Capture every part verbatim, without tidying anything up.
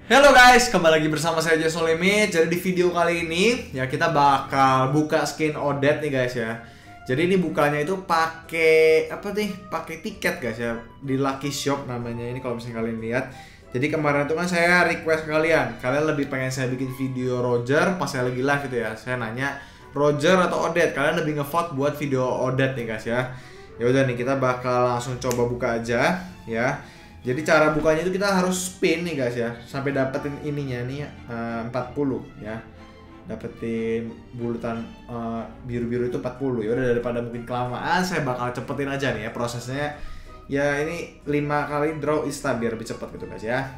Halo guys, kembali lagi bersama saya Jason Limit. Jadi di video kali ini ya kita bakal buka skin Odette nih guys ya. Jadi ini bukanya itu pakai apa nih? Pakai tiket guys ya di Lucky Shop namanya ini kalau misalnya kalian lihat. Jadi kemarin itu kan saya request kalian, kalian lebih pengen saya bikin video Roger pas saya lagi live itu ya. Saya nanya Roger atau Odette, kalian lebih ngevote buat video Odette nih guys ya. Ya udah nih kita bakal langsung coba buka aja ya. Jadi cara bukanya itu kita harus spin nih guys ya, sampai dapetin ininya nih uh, empat puluh ya. Dapetin bulutan uh, biru-biru itu empat puluh. Ya udah daripada mungkin kelamaan, saya bakal cepetin aja nih ya prosesnya. Ya ini lima kali draw instan biar lebih cepet gitu guys ya.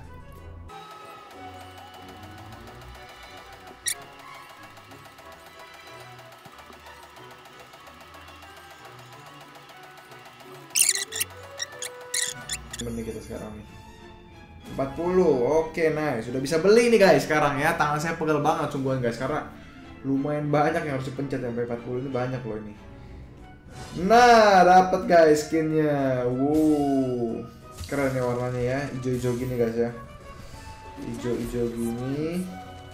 Benih kita sekarang nih empat puluh. Oke, nice. Sudah bisa beli nih guys sekarang ya. Tangan saya pegel banget sungguhan guys karena lumayan banyak yang harus dipencet. Sampai empat puluh ini banyak loh ini. Nah, dapat guys skinnya. Wow. Keren ya warnanya ya. Hijau-hijau gini guys ya. Hijau-hijau gini.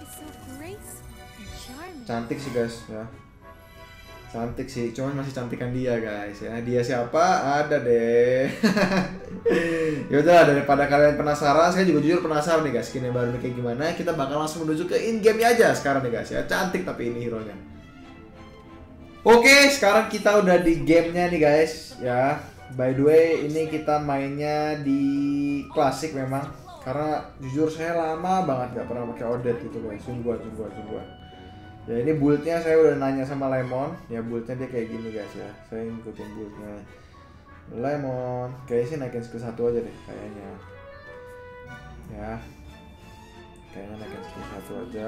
Cantik sih guys ya. Cantik sih, cuman masih cantikan dia guys ya. Dia siapa? Ada deh. Yaudah, daripada kalian penasaran, saya juga jujur penasaran nih guys skin yang baru nih kayak gimana. Kita bakal langsung menuju ke in game aja sekarang nih guys ya. Cantik tapi ini hero nya. Oke, sekarang kita udah di gamenya nih guys ya. By the way, ini kita mainnya di klasik memang, karena jujur saya lama banget gak pernah pakai Odette gitu guys. Sungguhan, sungguhan, sungguhan. Ya ini build-nya saya udah nanya sama Lemon. Ya build-nya dia kayak gini guys ya. Saya ngikutin build-nya Lemon. Kayaknya sih naikin skill satu aja deh kayaknya. Ya. Kayaknya naikin skill satu aja.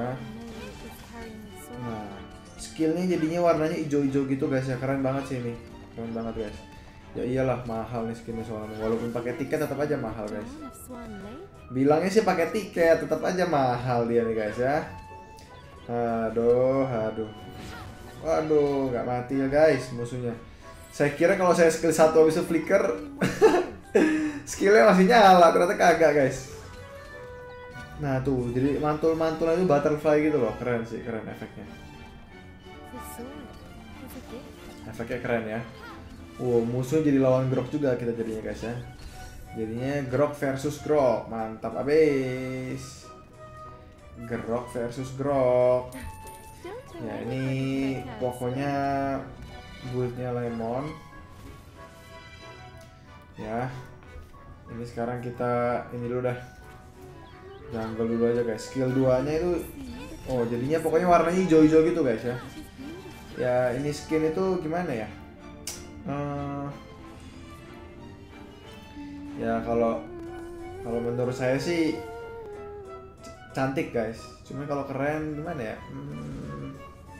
Nah, skillnya jadinya warnanya hijau-hijau gitu guys ya. Keren banget sih ini. Keren banget guys. Ya iyalah mahal nih skinnya soalnya. Walaupun pakai tiket tetap aja mahal guys. Bilangnya sih pakai tiket tetap aja mahal dia nih guys ya. Aduh, aduh, waduh, nggak mati ya guys musuhnya. Saya kira kalau saya skill satu habis itu flicker, skillnya masih nyala, ternyata kagak guys. Nah tuh, jadi mantul-mantul itu butterfly gitu loh, keren sih, keren efeknya. Efeknya keren ya. Wow, musuh jadi lawan Grok juga kita jadinya guys ya. Jadinya Grok versus Grok, mantap abis. Grok versus Grok. Ya ini pokoknya build-nya Lemon. Ya. Ini sekarang kita ini dulu dah. Jungle dulu aja guys. Skill dua-nya itu oh, jadinya pokoknya warnanya hijau-hijau gitu guys ya. Ya, ini skin itu gimana ya? Uh, ya kalau kalau menurut saya sih cantik guys, cuma kalau keren gimana ya? Hmm,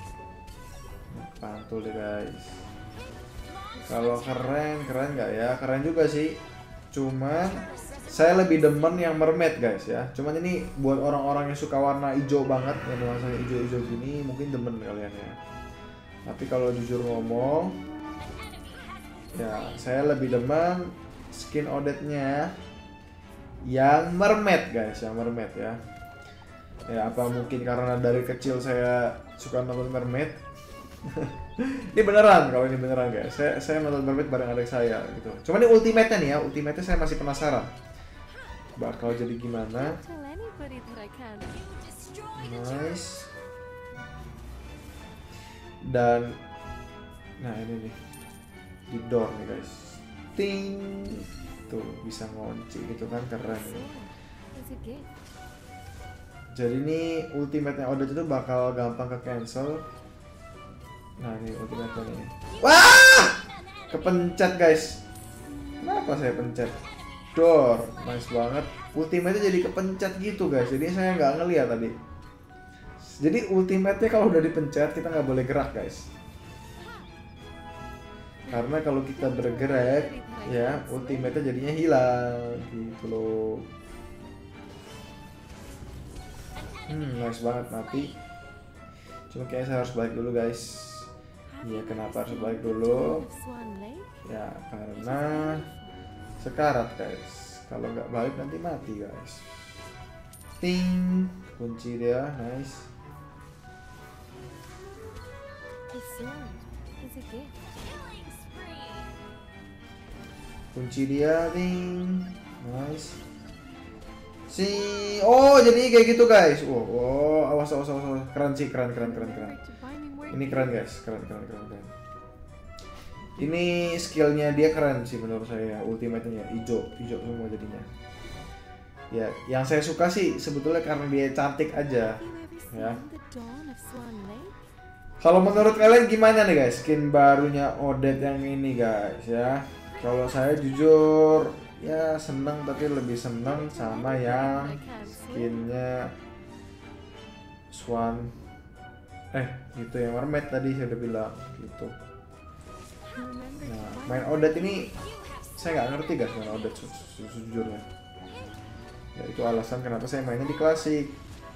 pantul deh guys. Kalau keren, keren nggak ya? Keren juga sih. Cuman saya lebih demen yang mermaid guys ya. Cuman ini buat orang-orang yang suka warna hijau banget, yang nuansanya hijau-hijau gini, mungkin demen kalian ya. Tapi kalau jujur ngomong, ya saya lebih demen skin Odette-nya yang mermaid guys, yang mermaid ya. Ya apa mungkin karena dari kecil saya suka nonton mermaid. Ini beneran, kalau ini beneran guys. Saya saya nonton mermaid bareng adik saya gitu. Cuman ini ultimate-nya nih ya, ultimate-nya saya masih penasaran bakal jadi gimana. Nice. Dan nah ini nih di door nih guys. Ting. Tuh bisa ngunci gitu kan, keren nih. Jadi ini ultimate-nya Odette itu bakal gampang ke cancel. Nah ini ultimate-nya nih. Wah! Kepencet guys. Kenapa saya pencet? Door, nice banget. Ultimate-nya jadi kepencet gitu guys. Jadi saya nggak ngeliat tadi. Jadi ultimate-nya kalau udah dipencet kita nggak boleh gerak guys. Karena kalau kita bergerak ya ultimate-nya jadinya hilang gitu loh. Hmm, nice banget mati. Cuma kayaknya saya harus balik dulu guys. Iya, kenapa harus balik dulu? Ya, karena sekarat guys. Kalau nggak balik nanti mati guys. Ting, kunci dia, nice. Kunci dia, ting, nice. Si, oh jadi kayak gitu guys. Wow, oh, awas, awas, awas, awas. Keren sih, keren, keren, keren, keren. Ini keren guys, keren, keren, keren, keren. Ini skillnya dia keren sih menurut saya. Ultimate-nya hijau, hijau semua jadinya. Ya, yang saya suka sih sebetulnya karena dia cantik aja, ya. Kalau menurut kalian gimana nih guys, skin barunya Odette yang ini guys ya? Kalau saya jujur ya seneng, tapi lebih seneng sama yang skinnya Swan, eh gitu yang mermaid tadi saya udah bilang gitu. Nah, main Odette ini saya nggak ngerti guys, main Odette su su sejujurnya. Ya itu alasan kenapa saya mainnya di klasik.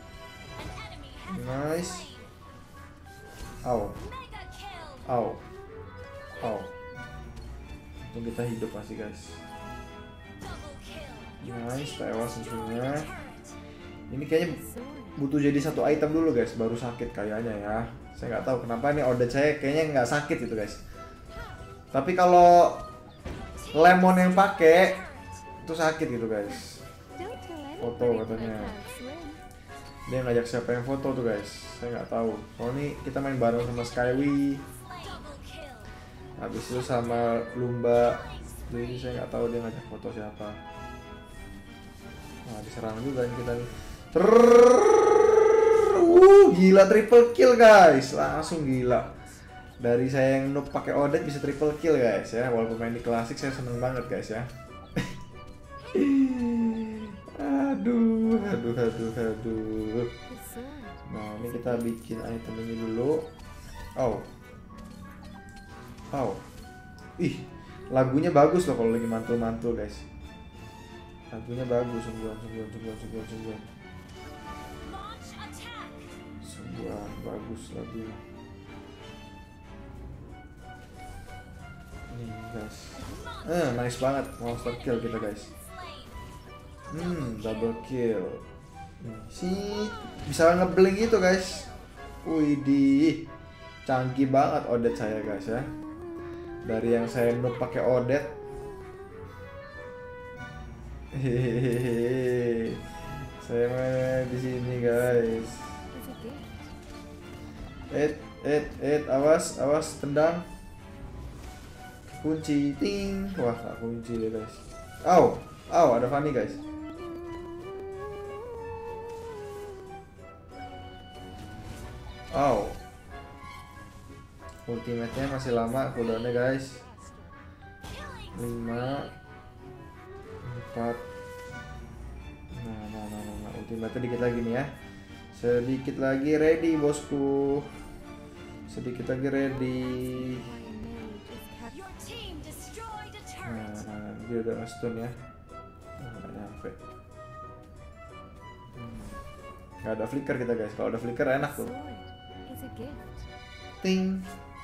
Nice. Au. Au. Au. Untung kita hidup masih guys. Nice, tewas musuhnya. Ini kayaknya butuh jadi satu item dulu guys, baru sakit kayaknya ya. Saya nggak tahu kenapa nih Odette saya kayaknya nggak sakit gitu guys. Tapi kalau Lemon yang pakai itu sakit gitu guys. Foto katanya. Dia ngajak siapa yang foto tuh guys, saya nggak tahu. Oh ini kita main bareng sama Skyway. Habis itu sama Lumba. Jadi saya nggak tahu dia ngajak foto siapa. Nah diserang juga nih kita nih. Uh, gila triple kill guys, langsung gila. Dari saya yang noob pakai Odette bisa triple kill guys ya. Walaupun main di klasik saya seneng banget guys ya. Aduh, aduh, aduh, aduh. Nah ini kita bikin item ini dulu. Oh, oh, ih, lagunya bagus loh kalau lagi mantul-mantul guys. Lagunya bagus, sungguhan, sungguhan, sungguhan, sungguhan, sungguhan. Sungguhan bagus lagunya. Nih guys, eh nice banget monster kill kita guys. Hmm, double kill. Sih bisa ngeblink gitu guys. Widih, canggih banget Odette saya guys ya. Dari yang saya noob pakai Odette. Hehehe. Saya main di sini guys. Et, et, et, awas, awas tendang. Kunci, ting. Wah, gak kunci deh guys. Au, au, ada Fanny guys. Oh, ultimate-nya masih lama cooldown-nya guys. lima empat. Nah, nah, nah, nah, nah. Ultimate-nya dikit lagi nih ya. Sedikit lagi ready bosku. Sedikit lagi ready. Nah, nah dia udah nge-stun ya. Nah, nggak nyampe. Hmm. Gak ada flicker kita guys. Kalau ada flicker enak tuh. Ting.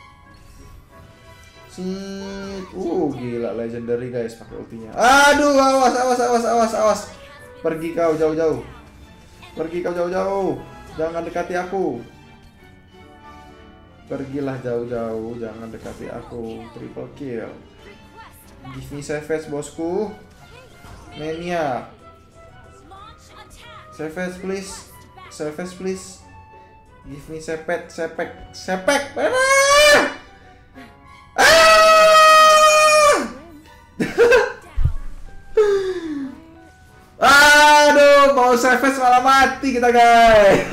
Sit. Uh, gila legendary guys pakai ultinya. Aduh, awas, awas, awas, awas, awas. Pergi kau jauh-jauh. Pergi kau jauh-jauh. Jangan dekati aku. Pergilah jauh-jauh, jangan dekati aku. Triple kill. Give me savage bosku. Mania. Savage please. Savage please. Give me sepet, sepek, sepek. Ah! Ah! Aduh, mau savage malah mati kita guys.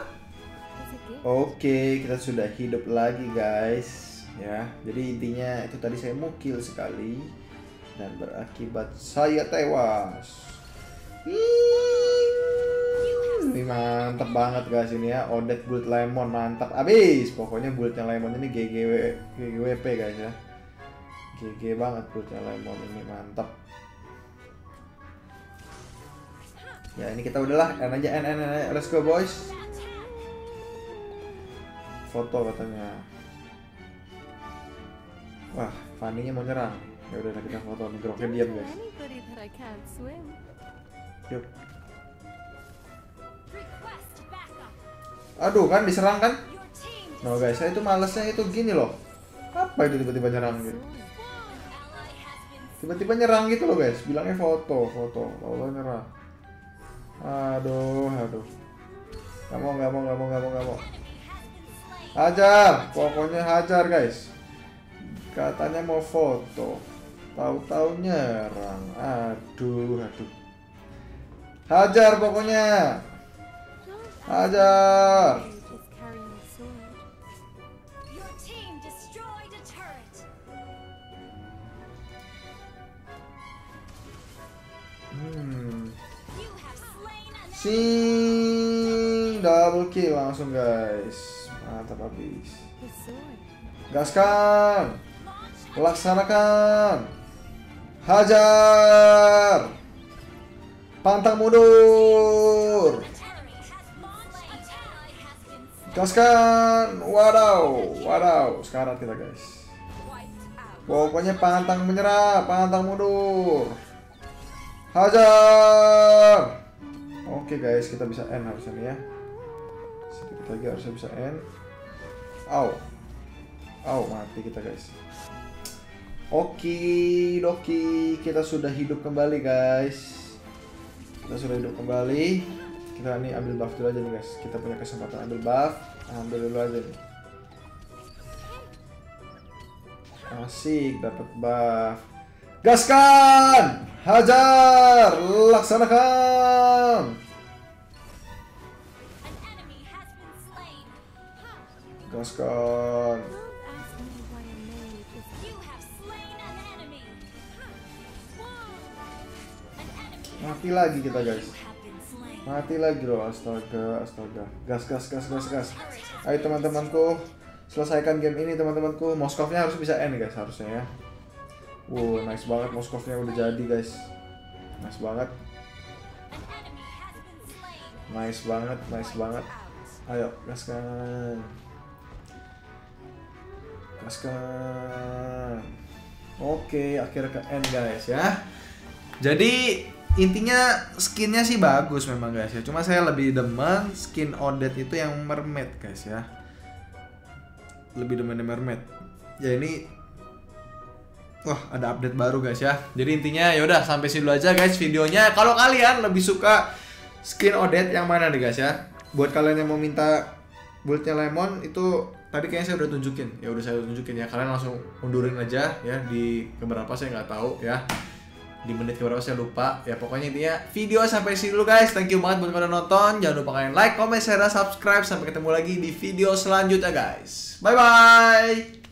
Oke, kita sudah hidup lagi guys. Ya, jadi intinya itu tadi saya mukil sekali dan berakibat saya tewas. Ini mantap banget guys ini ya, Odette build Lemon mantap abis. Pokoknya buildnya Lemon ini G G W G G W P guys ya. G G banget buildnya Lemon ini mantap. Ya ini kita udahlah, N aja, N, N, N, let's go boys. Foto katanya. Wah, Fanny-nya mau nyerang. Ya udah kita foto nih, Groknya diam guys. Yuk. Aduh kan diserang kan. No guys, saya itu malesnya itu gini loh. Apa itu tiba-tiba nyerang gitu? Tiba-tiba nyerang gitu loh guys. Bilangnya foto, foto. Allah nyerang. Aduh, aduh. Gak mau, gak mau, gak mau, gak mau, gak mau. Hajar, pokoknya hajar guys. Katanya mau foto, tahu-tahu nyerang. Aduh, aduh. Hajar pokoknya. Hajar. Hmm. Sing double kill langsung guys. Mantap habis. Gaskan. Laksanakan. Hajar. Pantang mundur. Gaskan. Wadaw. Wadaw. Sekarang kita guys. Pokoknya pantang menyerah, pantang mundur. Hajar. Oke guys, kita bisa end harusnya nih ya. Sedikit lagi harusnya bisa end. Au. Au, mati kita guys. Oke, doki, kita sudah hidup kembali guys. Kita sudah hidup kembali. Kita nih ambil buff dulu aja nih guys. Kita punya kesempatan ambil buff. Ambil dulu aja nih. Asik, dapat buff. Gaskan! Hajar! Laksanakan! Gaskan! Mati lagi kita guys. Mati lagi loh, astaga, astaga. Gas, gas, gas, gas, gas. Ayo teman-temanku, selesaikan game ini teman-temanku. Moskovnya harus bisa end guys harusnya ya. Wow, nice banget Moskovnya udah jadi guys. Nice banget. Nice banget, nice banget. Ayo, gaskan. Gaskan. Oke, akhirnya ke end guys ya. Jadi intinya skinnya sih bagus memang guys ya. Cuma saya lebih demen skin Odette itu yang mermaid guys ya. Lebih demen yang mermaid. Ya ini, wah ada update baru guys ya. Jadi intinya yaudah sampai sini dulu aja guys videonya. Kalau kalian lebih suka skin Odette yang mana nih guys ya? Buat kalian yang mau minta build-nya Lemon itu tadi kayaknya saya udah tunjukin. Ya udah saya udah tunjukin ya. Kalian langsung undurin aja ya di keberapa saya nggak tahu ya. Di menit keberapa saya lupa. Ya pokoknya intinya video sampai sini dulu guys. Thank you banget buat kalian nonton. Jangan lupa kalian like, comment, share, dan subscribe. Sampai ketemu lagi di video selanjutnya guys. Bye bye.